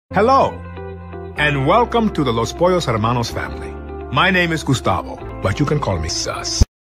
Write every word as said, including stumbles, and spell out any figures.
Hello, and welcome to the Los Pollos Hermanos family. My name is Gustavo, but you can call me Sus.